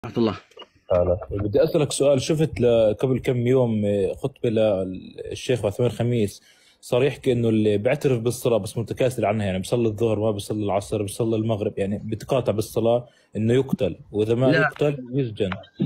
ورحمة الله. بدي أسألك سؤال. شفت قبل كم يوم خطبة للشيخ عثمان الخميس، صار يحكي إنه اللي بيعترف بالصلاة بس متكاسل عنها، يعني بيصلي الظهر ما بيصلي العصر بيصلي المغرب، يعني بتقاطع بالصلاة، إنه يقتل، وإذا ما لا يقتل يسجن.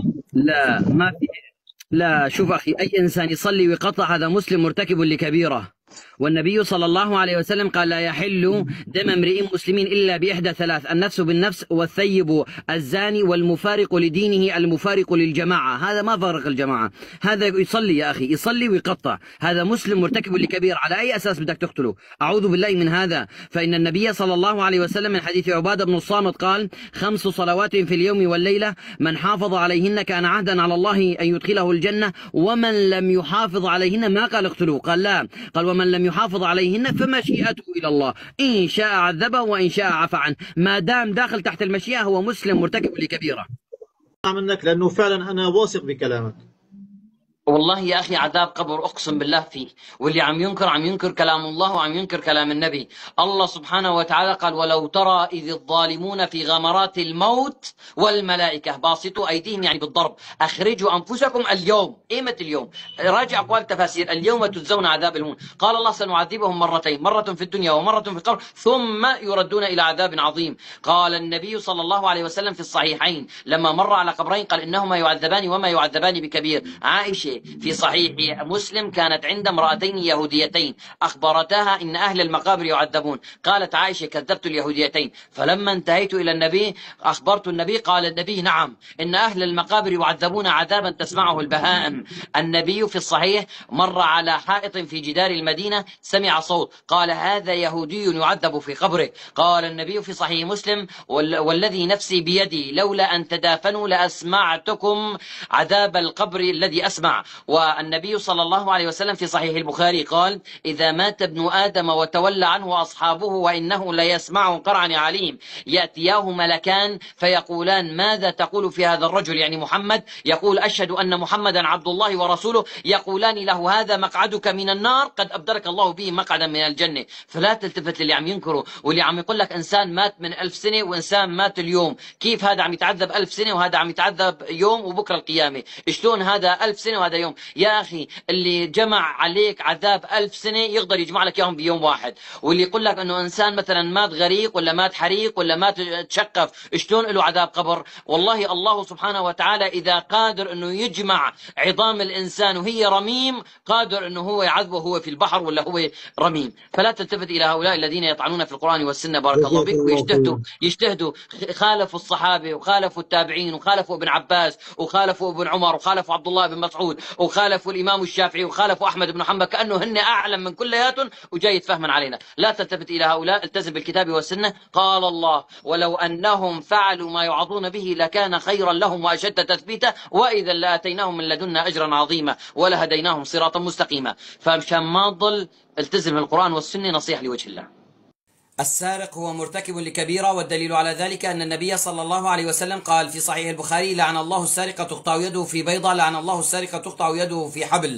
لا ما في. لا، شوف أخي، أي إنسان يصلي ويقطع هذا مسلم مرتكب لكبيرة. والنبي صلى الله عليه وسلم قال: لا يحل دم امرئ مسلم إلا بإحدى ثلاث: النفس بالنفس، والثيب الزاني، والمفارق لدينه المفارق للجماعة. هذا ما فارق الجماعة، هذا يصلي يا أخي، يصلي ويقطع، هذا مسلم مرتكب لكبيرة. على أي أساس بدك تقتله؟ أعوذ بالله من هذا. فإن النبي صلى الله عليه وسلم من حديث عبادة بن الصامت قال: 5 صلوات في اليوم والليلة من حافظ عليهن كان عهدا على الله أن يدخله الجنة، ومن لم يحافظ عليهن، ما قال اقتلوه، قال لا، قال: ومن لم يحافظ عليهن فمشيئته إلى الله، إن شاء عذبه وإن شاء عفى عنه. ما دام داخل تحت المشيئة هو مسلم مرتكب لكبيرة. منك لأنه فعلا أنا واثق بكلامك. والله يا أخي عذاب قبر أقسم بالله فيه، واللي عم ينكر كلام الله وعم ينكر كلام النبي. الله سبحانه وتعالى قال: ولو ترى إذ الظالمون في غمرات الموت والملائكة باسطوا أيديهم، يعني بالضرب، أخرجوا أنفسكم اليوم. إيمة اليوم؟ راجع أقوال التفاسير: اليوم تجزون عذاب الهون. قال الله: سنعذبهم مرتين، مرة في الدنيا ومرة في القبر، ثم يردون إلى عذاب عظيم. قال النبي صلى الله عليه وسلم في الصحيحين لما مر على قبرين قال: إنهما يعذبان وما يعذبان بكبير. عائشة في صحيح مسلم كانت عند امرأتين يهوديتين أخبرتها إن أهل المقابر يعذبون. قالت عائشة: كذبت اليهوديتين. فلما انتهيت إلى النبي أخبرت النبي، قال النبي: نعم، إن أهل المقابر يعذبون عذابا تسمعه البهائم. النبي في الصحيح مر على حائط في جدار المدينة، سمع صوت، قال: هذا يهودي يعذب في قبره. قال النبي في صحيح مسلم: والذي نفسي بيدي لولا أن تدافنوا لأسمعتكم عذاب القبر الذي أسمع. والنبي صلى الله عليه وسلم في صحيح البخاري قال: إذا مات ابن آدم وتولى عنه أصحابه وإنه ليسمع قرعا عليم، يأتياه ملكان فيقولان: ماذا تقول في هذا الرجل، يعني محمد، يقول: أشهد أن محمدا عبد الله ورسوله. يقولان له: هذا مقعدك من النار، قد أبدلك الله به مقعدا من الجنة. فلا تلتفت للي عم ينكره واللي عم يقول لك إنسان مات من 1000 سنة وإنسان مات اليوم. كيف هذا عم يتعذب 1000 سنة وهذا عم يتعذب يوم وبكرة القيامة؟ شلون هذا 1000 سنة وهذا يوم؟ يا أخي، اللي جمع عليك عذاب 1000 سنة يقدر يجمع لك إياهم بيوم واحد. واللي يقول لك أنه إنسان مثلا مات غريق ولا مات حريق ولا مات تشقف، شلون له عذاب قبر؟ والله الله سبحانه وتعالى إذا قادر أنه يجمع عظام الإنسان وهي رميم، قادر أنه هو يعذبه هو في البحر ولا هو رميم. فلا تلتفت إلى هؤلاء الذين يطعنون في القرآن والسنة، بارك الله بك، ويجتهدوا خالفوا الصحابة وخالفوا التابعين وخالفوا ابن عباس وخالفوا ابن عمر وخالفوا عبد الله بن مسعود وخالفوا الإمام الشافعي وخالفوا أحمد بن حنبل، كأنه هن أعلم من كلياتهم وجاي يتفهمن علينا. لا تلتفت إلى هؤلاء، التزم بالكتاب والسنة. قال الله: ولو أنهم فعلوا ما يوعظون به لكان خيرا لهم وأشد تثبيتا، وإذا لآتيناهم من لدنا أجرا عظيما ولهديناهم صراطا مستقيما. فمشان ما تضل التزم القرآن والسنة، نصيحة لوجه الله. السارق هو مرتكب لكبيرة، والدليل على ذلك أن النبي صلى الله عليه وسلم قال في صحيح البخاري: لعن الله السارق تقطع يده في بيضة، لعن الله السارق تقطع يده في حبل.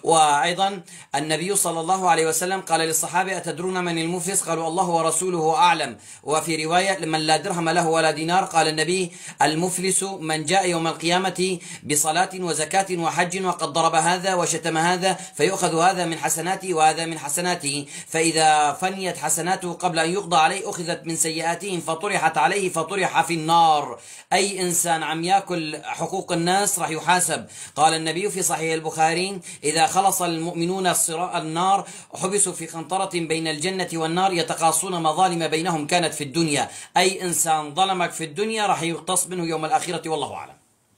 وأيضا النبي صلى الله عليه وسلم قال للصحابة: أتدرون من المفلس؟ قالوا: الله ورسوله أعلم. وفي رواية: من لا درهم له ولا دينار، قال النبي: المفلس من جاء يوم القيامة بصلاة وزكاة وحج وقد ضرب هذا وشتم هذا، فيؤخذ هذا من حسناته وهذا من حسناته، فإذا فنيت حسناته قبل أن يقضى عليه أخذت من سيئاتهم فطرحت عليه فطرح في النار. أي إنسان عم يأكل حقوق الناس راح يحاسب. قال النبي في صحيح البخاري: إذا خلص المؤمنون النار حبسوا في قنطرة بين الجنة والنار يتقاصون مظالم بينهم كانت في الدنيا. أي إنسان ظلمك في الدنيا راح يقتص منه يوم الآخرة، والله أعلم.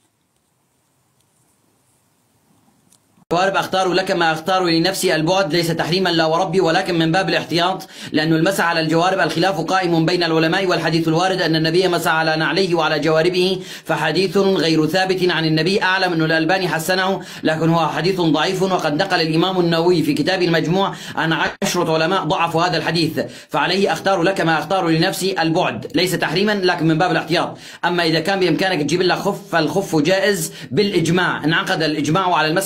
الجوارب أختار لك ما أختار لنفسي. البعد ليس تحريما لا وربي، ولكن من باب الاحتياط، لأن المسح على الجوارب الخلاف قائم بين العلماء، والحديث الوارد أن النبي مسح على نعليه وعلى جواربه فحديث غير ثابت عن النبي. أعلم أن الألباني حسنه، لكن هو حديث ضعيف، وقد نقل الإمام النووي في كتاب المجموع عن 10 علماء ضعفوا هذا الحديث. فعليه أختار لك ما أختار لنفسي. البعد ليس تحريما لكن من باب الاحتياط. أما إذا كان بإمكانك تجيب لك خف، فالخف جائز بالإجماع، انعقد الإجماع على المسح على الخف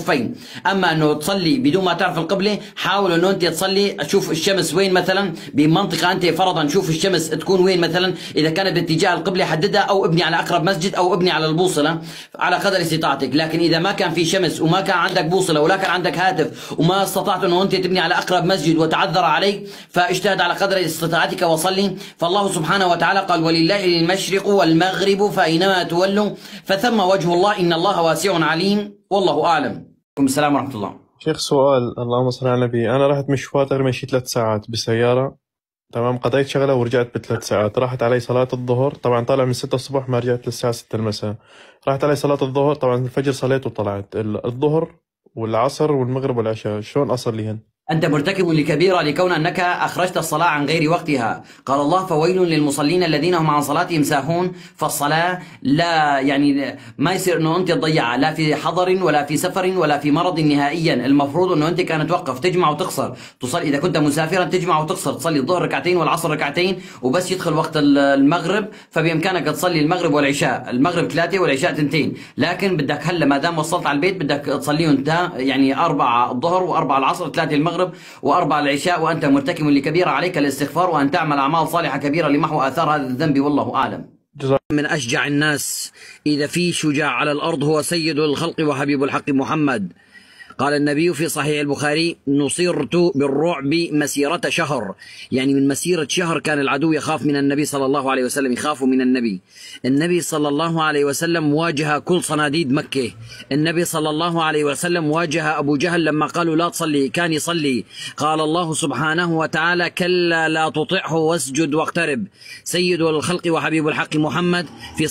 صفين. اما انه تصلي بدون ما تعرف القبله، حاول انه انت تصلي تشوف الشمس وين مثلا بمنطقه انت فرضا، شوف الشمس تكون وين مثلا، اذا كانت باتجاه القبله حددها، او ابني على اقرب مسجد، او ابني على البوصله على قدر استطاعتك. لكن اذا ما كان في شمس وما كان عندك بوصله ولا كان عندك هاتف وما استطعت انه انت تبني على اقرب مسجد وتعذر عليك، فاجتهد على قدر استطاعتك وصلي. فالله سبحانه وتعالى قال: ولله المشرق والمغرب فاينما تولوا فثم وجه الله ان الله واسع عليم والله اعلم. السلام ورحمه الله. شيخ سؤال، اللهم صل على النبي. أنا رحت مشوار تقريبا شي 3 ساعات بالسيارة، تمام، قضيت شغلة ورجعت ب3 ساعات. راحت علي صلاة الظهر، طبعا طالع من 6 الصبح ما رجعت للساعة 6 المساء. راحت علي صلاة الظهر، طبعا الفجر صليت وطلعت. الظهر والعصر والمغرب والعشاء شلون أصليهن؟ أنت مرتكب لكبيرة لكون أنك أخرجت الصلاة عن غير وقتها. قال الله: فويل للمصلين الذين هم عن صلاتهم ساهون. فالصلاة لا يعني ما يصير أنه أنت تضيعها لا في حضر ولا في سفر ولا في مرض نهائيا. المفروض أنه أنت كانت توقف تجمع وتقصر، تصلي إذا كنت مسافرا تجمع وتقصر، تصلي الظهر ركعتين والعصر ركعتين، وبس يدخل وقت المغرب فبإمكانك تصلي المغرب والعشاء، المغرب 3 والعشاء 2. لكن بدك هلا ما دام وصلت على البيت بدك تصليهم يعني 4 الظهر و4 العصر، 3 المغرب و4 العشاء، وأنت مرتكب لكبيرة. عليك الاستغفار وأن تعمل أعمال صالحة كبيرة لمحو آثار هذا الذنب والله أعلم. من أشجع الناس إذا في شجاع على الأرض هو سيد الخلق وحبيب الحق محمد. قال النبي في صحيح البخاري: نصرت بالرعب مسيرة شهر، يعني من مسيرة شهر كان العدو يخاف من النبي صلى الله عليه وسلم، يخاف من النبي. النبي صلى الله عليه وسلم واجه كل صناديد مكة. النبي صلى الله عليه وسلم واجه أبو جهل لما قالوا لا تصلي كان يصلي. قال الله سبحانه وتعالى: كلا لا تطعه واسجد واقترب. سيد الخلق وحبيب الحق محمد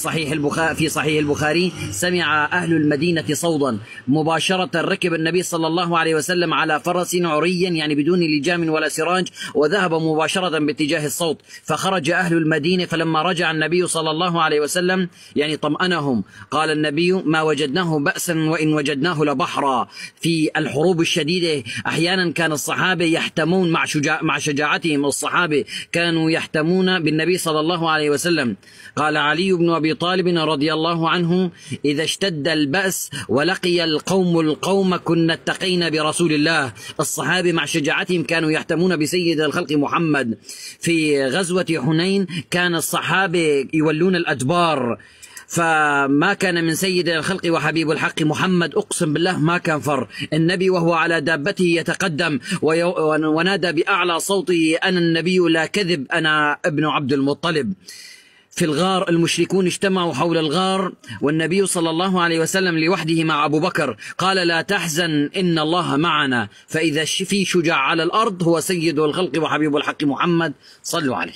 في صحيح البخاري سمع أهل المدينة صوتا، مباشرة ركب النبي صلى الله عليه وسلم على فرس عريا، يعني بدون لجام ولا سراج، وذهب مباشرة باتجاه الصوت. فخرج أهل المدينة، فلما رجع النبي صلى الله عليه وسلم يعني طمأنهم. قال النبي: ما وجدناه بأسا وإن وجدناه لبحرا. في الحروب الشديدة أحيانا كان الصحابة يحتمون مع شجاعتهم، الصحابة كانوا يحتمون بالنبي صلى الله عليه وسلم. قال علي بن أبي طالب رضي الله عنه: إذا اشتد البأس ولقي القوم كنا اتقينا برسول الله. الصحابة مع شجاعتهم كانوا يحتمون بسيد الخلق محمد. في غزوة حنين كان الصحابة يولون الأدبار، فما كان من سيد الخلق وحبيب الحق محمد أقسم بالله ما كان فر. النبي وهو على دابته يتقدم ونادى بأعلى صوته: أنا النبي لا كذب، أنا ابن عبد المطلب. في الغار المشركون اجتمعوا حول الغار، والنبي صلى الله عليه وسلم لوحده مع أبو بكر. قال: لا تحزن إن الله معنا. فإذا في شجاع على الأرض هو سيد الخلق وحبيب الحق محمد. صلوا عليه.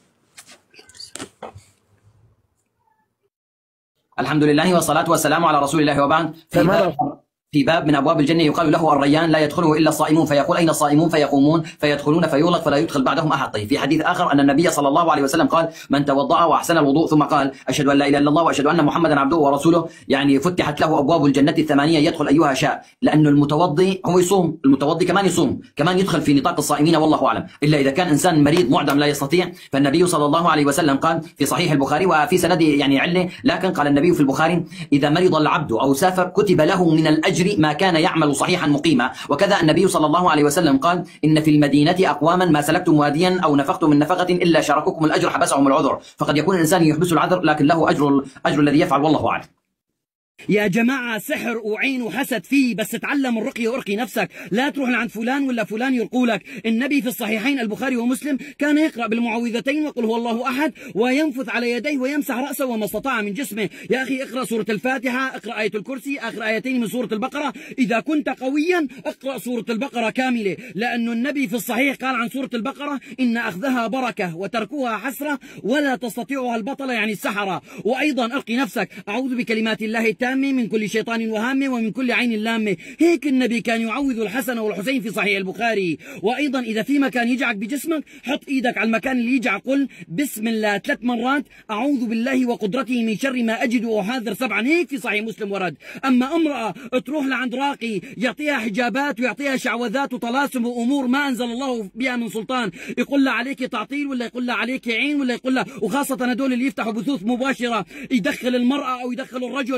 الحمد لله والصلاة والسلام على رسول الله، وبعد. في باب من أبواب الجنة يقال له الريان، لا يدخله إلا الصائمون، فيقول: أين الصائمون؟ فيقومون فيدخلون فيغلق فلا يدخل بعدهم أحد. طيب، في حديث آخر أن النبي صلى الله عليه وسلم قال: من توضأ وأحسن الوضوء ثم قال: أشهد أن لا إله إلا الله وأشهد أن محمدا عبده ورسوله، يعني فتحت له أبواب الجنة 8 يدخل أيها شاء. لأنه المتوضي هو يصوم، المتوضي كمان يصوم، كمان يدخل في نطاق الصائمين والله أعلم، إلا إذا كان إنسان مريض معدم لا يستطيع. فالنبي صلى الله عليه وسلم قال في صحيح البخاري وفي سند يعني علة، لكن قال النبي في البخاري: إذا مرض العبد أو سافر كتب له من الأجر ما كان يعمل صحيحا مقيما. وكذا النبي صلى الله عليه وسلم قال: إن في المدينة أقواما ما سلكتم واديا أو نفقتم من نفقة إلا شارككم الأجر حبسهم العذر. فقد يكون الإنسان يحبس العذر لكن له أجر الذي يفعل والله أعلم. يا جماعة سحر وعين وحسد فيه، بس تعلم الرقية وارقي نفسك، لا تروح لعند فلان ولا فلان يرقولك. النبي في الصحيحين البخاري ومسلم كان يقرأ بالمعوذتين وقل هو الله أحد وينفث على يديه ويمسح رأسه وما استطاع من جسمه. يا أخي اقرأ سورة الفاتحة، اقرأ آية الكرسي، آخر آيتين من سورة البقرة. إذا كنت قويا اقرأ سورة البقرة كاملة، لأن النبي في الصحيح قال عن سورة البقرة: إن أخذها بركة وتركها حسرة ولا تستطيعها البطلة، يعني السحرة. وأيضا ارقي نفسك: أعوذ بكلمات الله التامة من كل شيطان وهامة ومن كل عين لامة. هيك النبي كان يعوذ الحسن والحسين في صحيح البخاري. وأيضا إذا في مكان يجعك بجسمك حط إيدك على المكان اللي يجعك، قل بسم الله 3 مرات: أعوذ بالله وقدرته من شر ما أجد وأحاذر 7. هيك في صحيح مسلم ورد. أما امرأة تروح لعند راقي يعطيها حجابات ويعطيها شعوذات وطلاسم وأمور ما أنزل الله بها من سلطان، يقول لها عليك تعطيل ولا يقول لها عليك عين ولا يقول لها، وخاصة هدول اللي يفتحوا بثوث مباشرة، يدخل المرأة أو يدخل الرجل في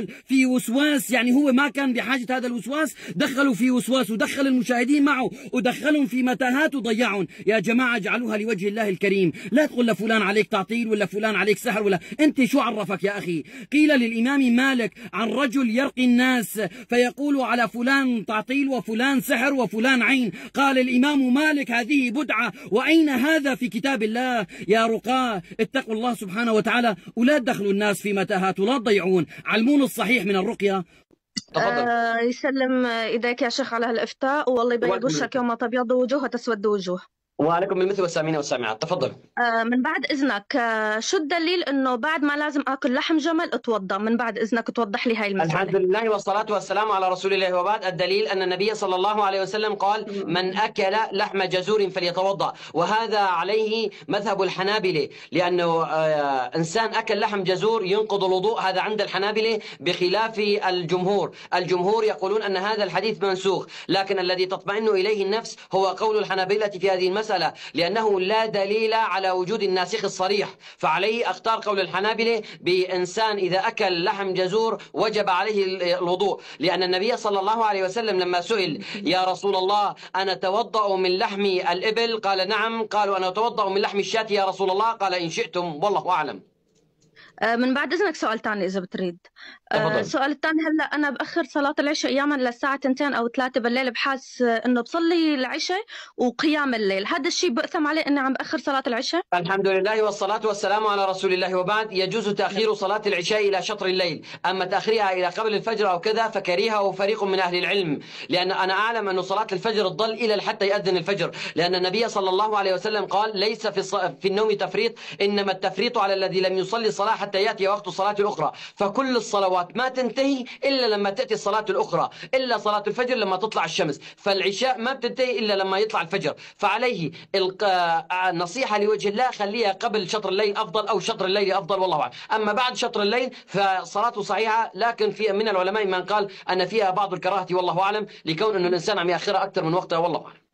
في وسواس، يعني هو ما كان بحاجة هذا الوسواس، دخلوا في وسواس ودخل المشاهدين معه ودخلهم في متاهات وضيعهم. يا جماعة اجعلوها لوجه الله الكريم، لا تقول لفلان عليك تعطيل ولا فلان عليك سحر ولا أنت شو عرفك يا أخي. قيل للإمام مالك عن رجل يرقي الناس فيقول على فلان تعطيل وفلان سحر وفلان عين، قال الإمام مالك هذه بدعة، وأين هذا في كتاب الله؟ يا رقاة اتقوا الله سبحانه وتعالى ولا تدخلوا الناس في متاهات ولا تضيعون، علمون الصحيح من الرقية. تفضل. يسلم ايديك يا شيخ على هالافتاء، والله يبيض وشك يوم تبيض وجوه وتسود وجوه. وعليكم بالمثل والسامعين والسامعات. تفضل. من بعد إذنك شو الدليل إنه بعد ما لازم آكل لحم جمل أتوضأ؟ من بعد إذنك توضح لي هاي المسألة. الحمد لله والصلاة والسلام على رسول الله، وبعد. الدليل أن النبي صلى الله عليه وسلم قال من أكل لحم جزور فليتوضأ، وهذا عليه مذهب الحنابلة، لأنه إنسان أكل لحم جزور ينقض الوضوء، هذا عند الحنابلة، بخلاف الجمهور. الجمهور يقولون أن هذا الحديث منسوخ، لكن الذي تطمئن إليه النفس هو قول الحنابلة في هذه المسألة، لأنه لا دليل على وجود الناسخ الصريح، فعليه أختار قول الحنابلة بإنسان إذا أكل لحم جزور وجب عليه الوضوء، لأن النبي صلى الله عليه وسلم لما سئل يا رسول الله أنا أتوضأ من لحم الإبل؟ قال نعم. قالوا أنا أتوضأ من لحم الشاة يا رسول الله؟ قال إن شئتم، والله أعلم. من بعد إذنك سؤال ثاني إذا بتريد. السؤال الثاني، هلا أنا بأخر صلاة العشاء أياما للساعة 2 أو 3 بالليل، بحاس إنه بصلي العشاء وقيام الليل، هذا الشيء بأثم عليه إني عم بأخر صلاة العشاء؟ الحمد لله والصلاة والسلام على رسول الله، وبعد. يجوز تأخير صلاة العشاء إلى شطر الليل، أما تأخيرها إلى قبل الفجر أو كذا فكرهه فريق من أهل العلم، لأن أنا أعلم أن صلاة الفجر تظل إلى حتى يأذن الفجر، لأن النبي صلى الله عليه وسلم قال ليس في النوم تفريط، إنما التفريط على الذي لم يصلي الصلاة حتى يأتي وقت الصلاة الأخرى، فكل الصلوات ما تنتهي إلا لما تأتي الصلاة الأخرى، إلا صلاة الفجر لما تطلع الشمس، فالعشاء ما بتنتهي إلا لما يطلع الفجر، فعليه النصيحة لوجه الله خليها قبل شطر الليل أفضل، أو شطر الليل أفضل، والله أعلم. أما بعد شطر الليل فصلاته صحيحة، لكن في من العلماء من قال أن فيها بعض الكراهة، والله أعلم، لكون أن الإنسان عم يأخرها أكثر من وقتها، والله أعلم.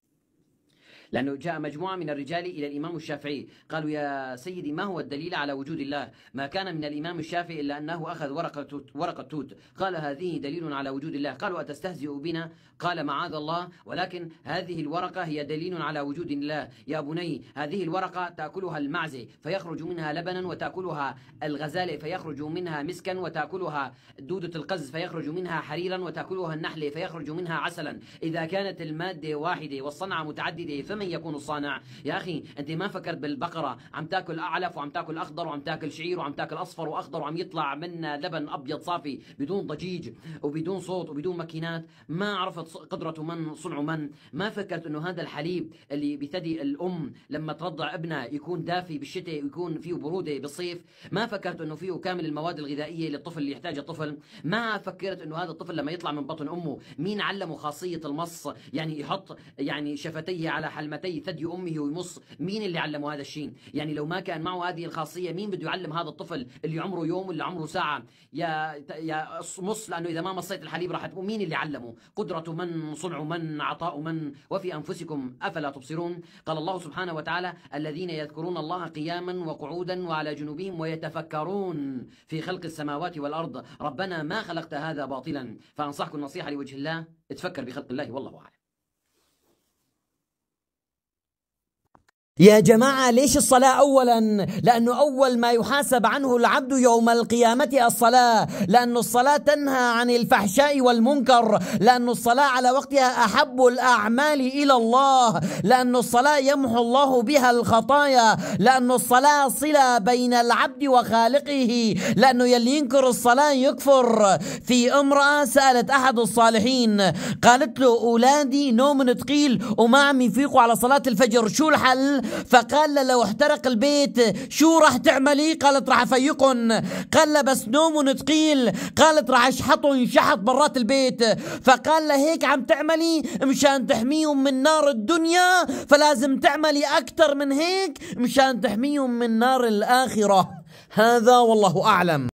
لأنه جاء مجموعة من الرجال إلى الإمام الشافعي قالوا يا سيدي ما هو الدليل على وجود الله؟ ما كان من الإمام الشافعي إلا أنه أخذ ورقة توت، قال هذه دليل على وجود الله. قالوا أتستهزئ بنا؟ قال معاذ الله، ولكن هذه الورقة هي دليل على وجود الله. يا بني هذه الورقة تأكلها المعزة فيخرج منها لبنا، وتأكلها الغزالة فيخرج منها مسكا، وتأكلها دودة القز فيخرج منها حريرا، وتأكلها النحلة فيخرج منها عسلا. إذا كانت المادة واحدة والصنعة متعددة فمن يكون الصانع؟ يا أخي أنت ما فكرت بالبقرة عم تأكل أعلف وعم تأكل أخضر وعم تأكل شعير وعم تأكل أصفر وأخضر وعم يطلع منها لبن أبيض صافي بدون ضجيج وبدون صوت وبدون ماكينات؟ ما عرفت قدرة من صنع من؟ ما فكرت أنه هذا الحليب اللي بثدي الأم لما ترضع ابنها يكون دافي بالشتاء ويكون فيه برودة بالصيف؟ ما فكرت أنه فيه كامل المواد الغذائية للطفل اللي يحتاجها الطفل؟ ما فكرت أنه هذا الطفل لما يطلع من بطن أمه مين علمه خاصية المص، يعني يحط يعني شفتيه على حلمتي ثدي أمه ويمص؟ مين اللي علمه هذا الشيء؟ يعني لو ما كان معه هذه الخاصية مين بده يعلم هذا الطفل اللي عمره يوم ولا عمره ساعة يا مص، لأنه إذا ما مصيت الحليب راح تقوم؟ مين اللي علمه؟ قدرة من، صنع من، عطاء من، وفي أنفسكم أفلا تبصرون؟ قال الله سبحانه وتعالى الذين يذكرون الله قياما وقعودا وعلى جنوبهم ويتفكرون في خلق السماوات والأرض ربنا ما خلقت هذا باطلا. فأنصحكم النصيحة لوجه الله، اتفكر بخلق الله، والله أعلم. يا جماعة ليش الصلاة أولا؟ لأنه أول ما يحاسب عنه العبد يوم القيامة الصلاة، لأن الصلاة تنهى عن الفحشاء والمنكر، لأن الصلاة على وقتها أحب الأعمال إلى الله، لأن الصلاة يمحو الله بها الخطايا، لأن الصلاة صلة بين العبد وخالقه، لأنه يلي ينكر الصلاة يكفر. في امرأة سألت أحد الصالحين قالت له أولادي نوم ثقيل وما عم يفيقوا على صلاة الفجر، شو الحل؟ فقال له لو احترق البيت شو راح تعملي؟ قالت راح افيقن. قال له بس نوم ثقيل؟ قالت راح اشحطهم شحط برات البيت. فقال له هيك عم تعملي مشان تحميهم من نار الدنيا، فلازم تعملي اكثر من هيك مشان تحميهم من نار الاخرة. هذا والله اعلم.